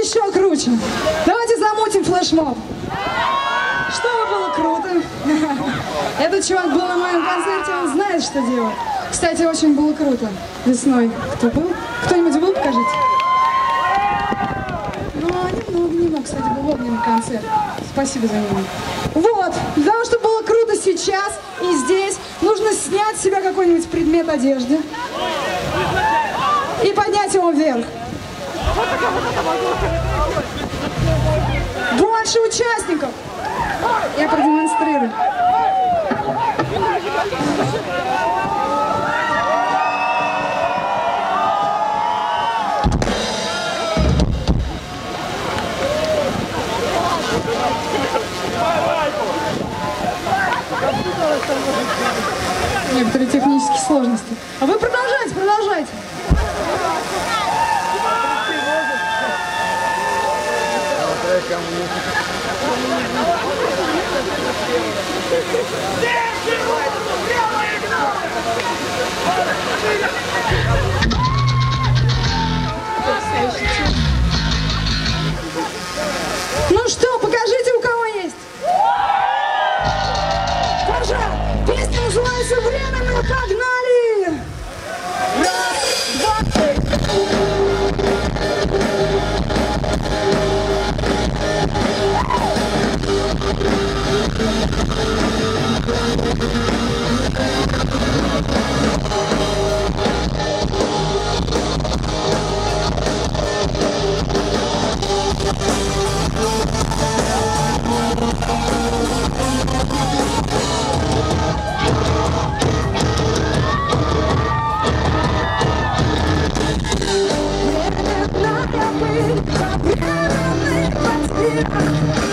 Еще круче. Давайте замутим флешмоб. Чтобы было круто. Этот чувак был на моем концерте, он знает, что делать. Кстати, очень было круто. Весной. Кто был? Кто-нибудь был? Покажите. Ну, немного, кстати, был огненный концерт. Спасибо за него. Вот. Для того, чтобы было круто сейчас и здесь, нужно снять с себя какой-нибудь предмет одежды и поднять его вверх. Больше участников. Я продемонстрирую. Некоторые технические сложности. А вы продолжайте, продолжайте. Ну что, покажите, у кого есть. Паша, песня называется «Время, мы погнали». Раз, два, три. We're